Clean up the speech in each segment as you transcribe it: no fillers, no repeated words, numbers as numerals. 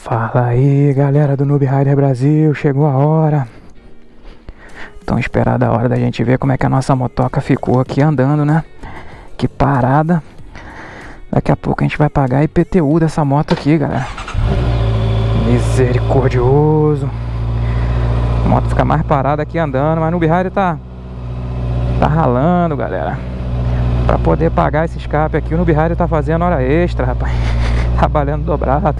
Fala aí, galera do Noob Rider Brasil, chegou a hora. Tão esperada a hora da gente ver como é que a nossa motoca ficou aqui andando, né? Que parada. Daqui a pouco a gente vai pagar IPTU dessa moto aqui, galera. Misericordioso. A moto fica mais parada aqui andando, mas o Noob Rider tá ralando, galera. Pra poder pagar esse escape aqui, o Noob Rider tá fazendo hora extra, rapaz. Trabalhando dobrado.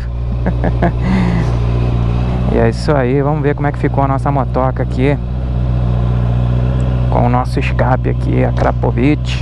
E é isso aí, vamos ver como é que ficou a nossa motoca aqui com o nosso escape aqui, a Krapovic.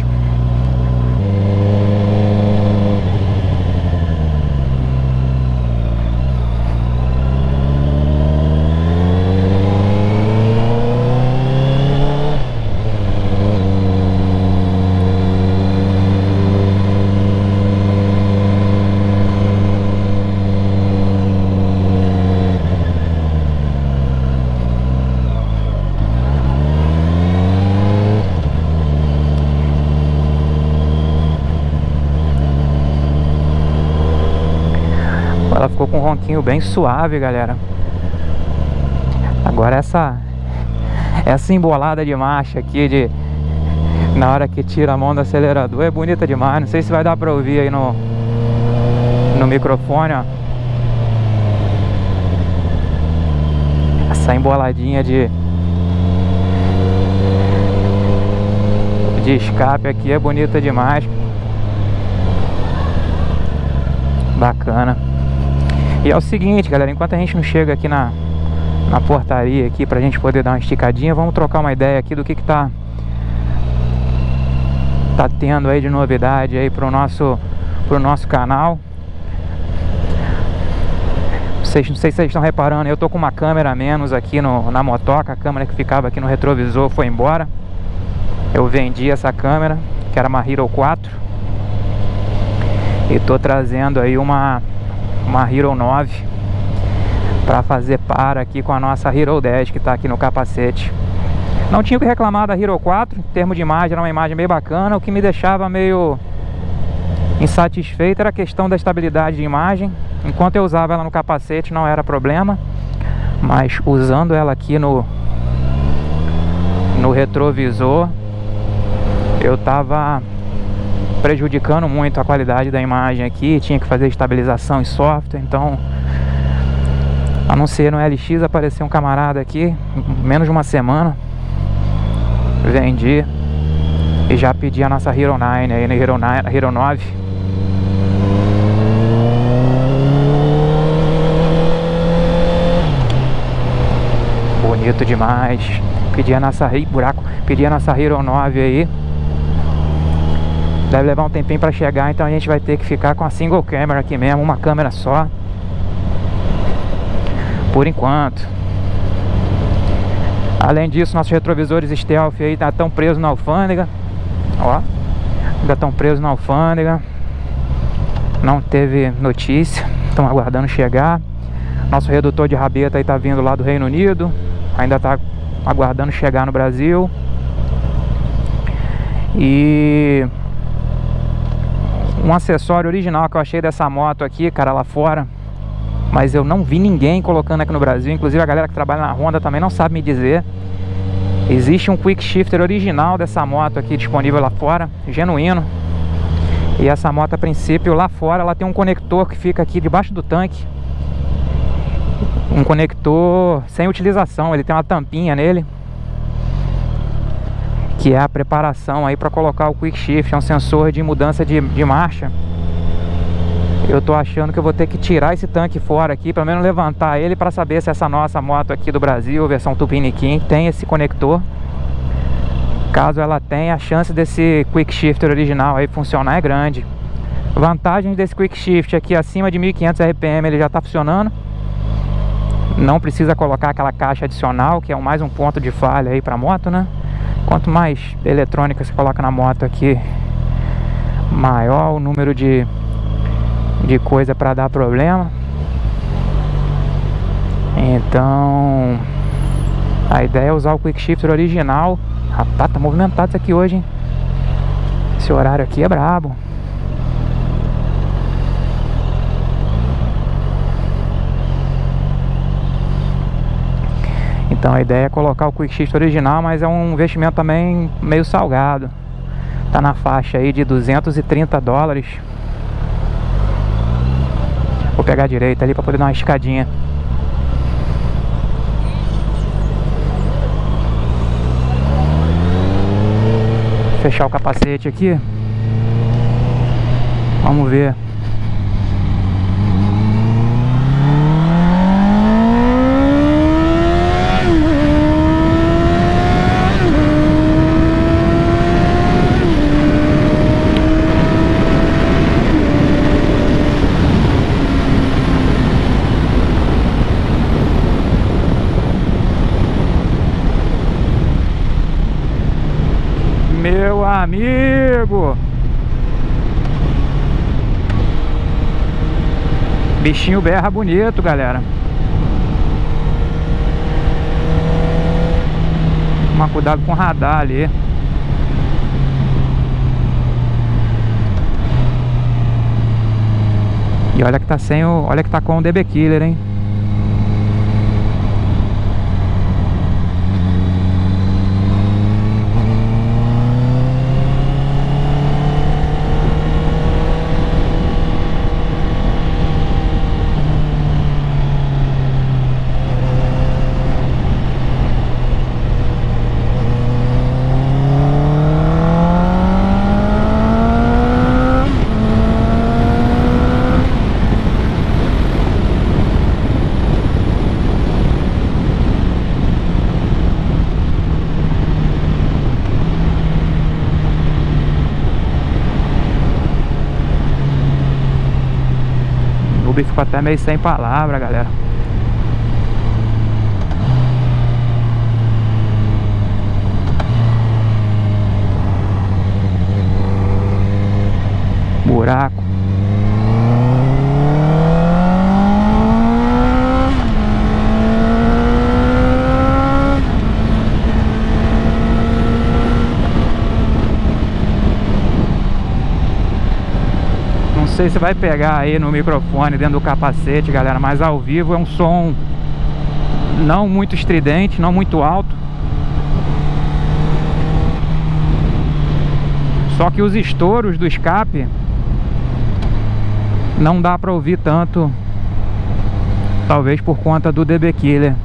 Ela ficou com um ronquinho bem suave, galera. Agora essa embolada de marcha aqui, na hora que tira a mão do acelerador, é bonita demais. Não sei se vai dar pra ouvir aí no microfone, ó. Essa emboladinha de escape aqui é bonita demais. Bacana. E é o seguinte, galera, enquanto a gente não chega aqui na portaria aqui pra gente poder dar uma esticadinha, vamos trocar uma ideia aqui do que tá tendo aí de novidade aí pro nosso canal. Não sei se vocês estão reparando, eu tô com uma câmera a menos aqui na motoca. A câmera que ficava aqui no retrovisor foi embora. Eu vendi essa câmera, que era uma Hero 4, e tô trazendo aí uma Hero 9 para fazer par aqui com a nossa Hero 10 que tá aqui no capacete. Não tinha o que reclamar da Hero 4, em termos de imagem, era uma imagem bem bacana. O que me deixava meio insatisfeito era a questão da estabilidade de imagem. Enquanto eu usava ela no capacete não era problema, mas usando ela aqui no retrovisor, eu tava prejudicando muito a qualidade da imagem aqui. Tinha que fazer estabilização em software. Então, a não ser no LX, apareceu um camarada aqui, menos de uma semana, vendi e já pedi a nossa Hero 9 aí, na Hero 9. Bonito demais. Pedi a nossa Hero 9 aí. Deve levar um tempinho pra chegar, então a gente vai ter que ficar com a single camera aqui mesmo, uma câmera só, por enquanto. Além disso, nossos retrovisores stealth aí estão presos na alfândega. Ó, ainda estão presos na alfândega. Não teve notícia, estão aguardando chegar. Nosso redutor de rabeta aí tá vindo lá do Reino Unido, ainda tá aguardando chegar no Brasil. E um acessório original que eu achei dessa moto aqui, cara, lá fora, mas eu não vi ninguém colocando aqui no Brasil. Inclusive a galera que trabalha na Honda também não sabe me dizer. Existe um quick shifter original dessa moto aqui disponível lá fora, genuíno. E essa moto, a princípio, lá fora ela tem um conector que fica aqui debaixo do tanque, um conector sem utilização. Ele tem uma tampinha nele, que é a preparação aí para colocar o quick shift. É um sensor de mudança de marcha. Eu tô achando que eu vou ter que tirar esse tanque fora aqui, pelo menos levantar ele, para saber se essa nossa moto aqui do Brasil, versão Tupiniquim, tem esse conector. Caso ela tenha, a chance desse quick shifter original aí funcionar é grande. Vantagens desse quick shift aqui: acima de 1500 RPM ele já tá funcionando. Não precisa colocar aquela caixa adicional, que é mais um ponto de falha aí pra moto, né? Quanto mais eletrônica você coloca na moto aqui, maior o número de coisa para dar problema. Então, a ideia é usar o quick shifter original. Rapaz, tá movimentado isso aqui hoje, hein? Esse horário aqui é brabo. Então a ideia é colocar o Quick Shift original, mas é um investimento também meio salgado. Tá na faixa aí de 230 dólares. Vou pegar a direita ali para poder dar uma escadinha. Fechar o capacete aqui. Vamos ver. Meu amigo, bichinho berra bonito, galera. Toma cuidado com o radar ali. E olha que tá sem o, olha que tá com o DB Killer, hein? Ficou até meio sem palavra, galera. Buraco. Não sei se vai pegar aí no microfone dentro do capacete, galera, mas ao vivo é um som não muito estridente, não muito alto. Só que os estouros do escape não dá pra ouvir tanto, talvez por conta do DB Killer.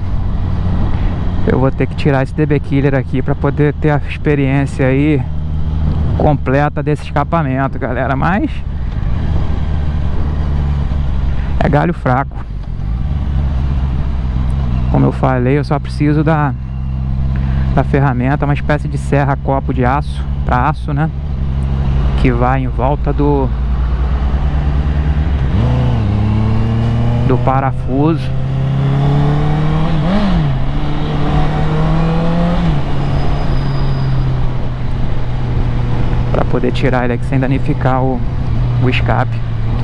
Eu vou ter que tirar esse DB Killer aqui pra poder ter a experiência aí completa desse escapamento, galera, mas é galho fraco. Como eu falei, eu só preciso da ferramenta, uma espécie de serra copo de aço, para aço, né? Que vai em volta do parafuso. Para poder tirar ele aqui sem danificar o escape.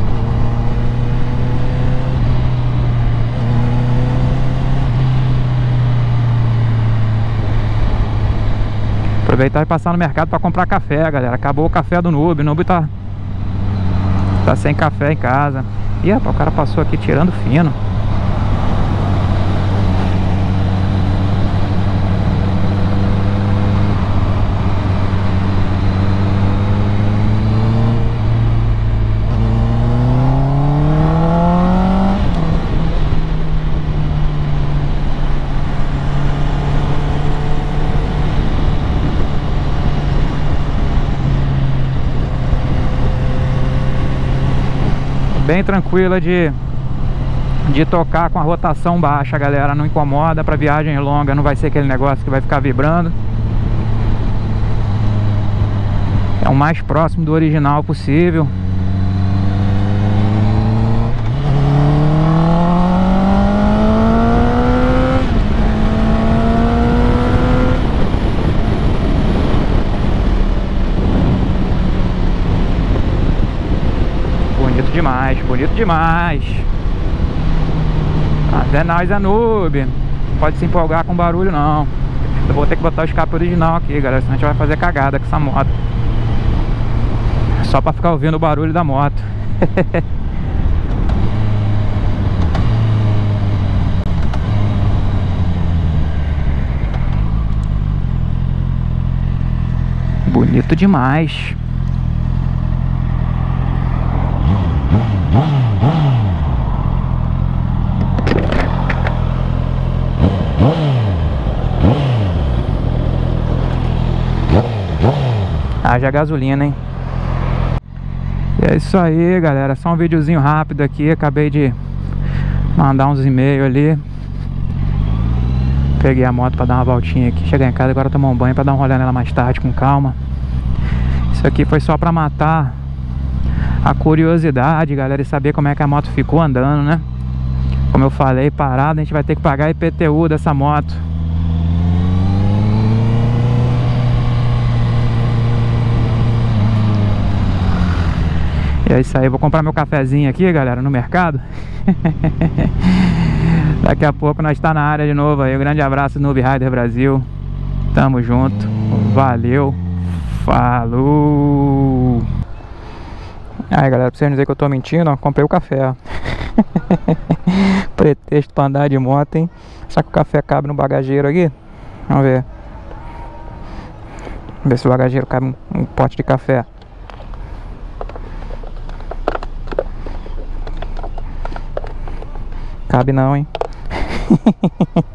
Aproveitar e passar no mercado para comprar café, galera. Acabou o café do Noob. O Noob tá sem café em casa. Ih, rapaz, o cara passou aqui tirando fino. Bem tranquila de tocar com a rotação baixa, galera. Não incomoda, para viagem longa não vai ser aquele negócio que vai ficar vibrando. É o mais próximo do original possível. Demais, bonito demais. Até nós é noob. Não pode se empolgar com barulho não. Eu vou ter que botar o escape original aqui, galera, senão a gente vai fazer cagada com essa moto. Só pra ficar ouvindo o barulho da moto. bonito demais. Haja gasolina, hein? E é isso aí, galera. Só um videozinho rápido aqui. Acabei de mandar uns e-mails ali. Peguei a moto pra dar uma voltinha aqui. Chegar em casa agora, tomar um banho pra dar um rolê nela mais tarde, com calma. Isso aqui foi só pra matar a curiosidade, galera, e saber como é que a moto ficou andando, né? Como eu falei, parada, a gente vai ter que pagar IPTU dessa moto. E é isso aí, vou comprar meu cafezinho aqui, galera, no mercado. Daqui a pouco nós tá na área de novo aí. Um grande abraço, Noob Rider Brasil. Tamo junto, valeu, falou. Aí, galera, pra vocês não dizerem que eu tô mentindo, ó, comprei o café, ó. Pretexto pra andar de moto, hein? Só que o café cabe no bagageiro aqui. Vamos ver. Vamos ver se o bagageiro cabe um pote de café. Cabe não, hein?